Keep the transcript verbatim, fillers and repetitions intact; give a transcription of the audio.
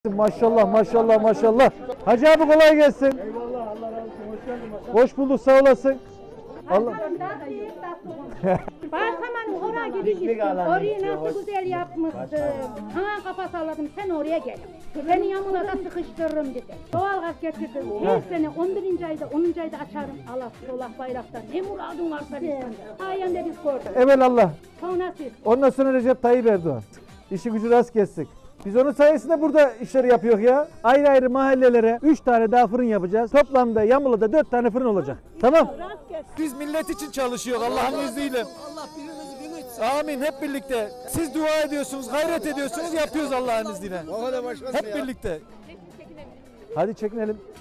Maşallah maşallah maşallah. Hacı abi kolay gelsin. Eyvallah, Allah razı olsun. Hoş geldin başkanım. Hoş bulduk, sağ olasın. Allah. Bağırsamanın oraya gideceksin. Orayı nasıl güzel yapmışsın. Ha kafa salladım, sen oraya gel. Seni yanına da sıkıştırırım dedi. Doğalgaz getirdim. Her sene on birinci ayda onuncu ayda açarım. Allah solak bayraktan. Ne muradın varsa bizden. Sayende biz gördük. Evelallah. Sonra siz. Ondan sonra Recep Tayyip Erdoğan. İşi gücü rast kestik. Biz onun sayesinde burada işleri yapıyor ya. Ayrı ayrı mahallelere üç tane daha fırın yapacağız. Toplamda Yamula'da dört tane fırın olacak. Tamam. Biz millet için çalışıyor Allah'ın izniyle. Allah birinizi bin etsin. Amin, hep birlikte. Siz dua ediyorsunuz, gayret ediyorsunuz, yapıyoruz Allah'ın izniyle. O kadar başkası Hep ya. birlikte. Hadi çekinelim.